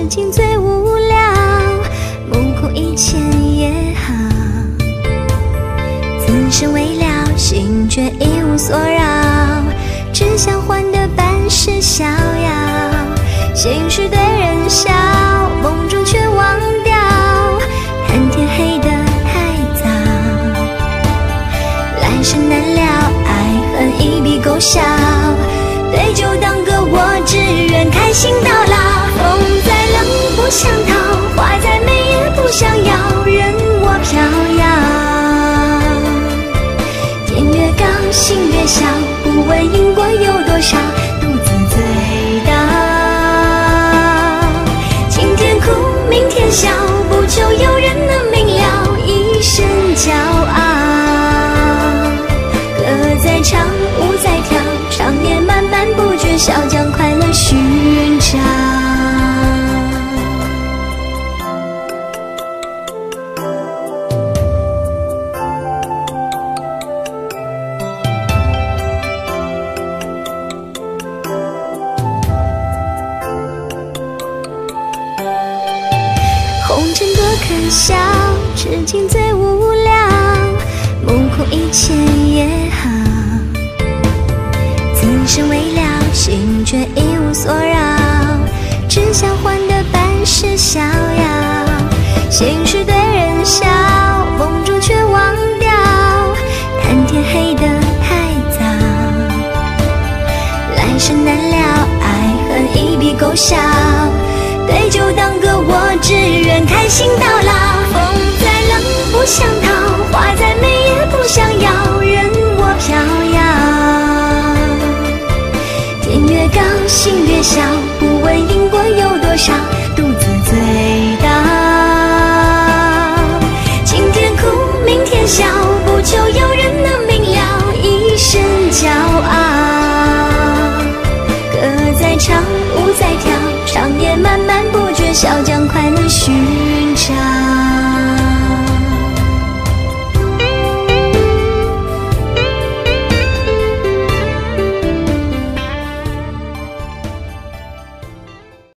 至今最无聊，目空一切也好，此生未了，心却一无所扰，只想换得半世逍遥，心事对人笑，梦中却忘掉，看天黑得太早，来生难料，爱恨一笔勾销，对酒当歌，我只愿开心到老。风再冷不想逃，花再美也不想要，任我飘摇。天越高，心越小，不问因果有多少，独自醉倒。今天哭，明天笑，不求有人能明了，一生骄傲。歌在唱，舞在跳，长夜漫漫不觉晓，将快乐寻找。红尘多可笑，至今最无聊，目空一切也好，此生未了，心却一无所扰，只想换得半世逍遥，心事对人笑，梦中却忘掉，看天黑得太早，来生难料，爱恨一笔勾销，对酒当歌，我只愿开心到老。风再冷不想逃，花再美也不想要，任我飘摇。天越高，心越小，不问因果有多少，独自醉倒。今天哭，明天笑，不求有人能明了，一生骄傲。歌在唱，舞在跳，长夜漫漫不觉晓，将快乐寻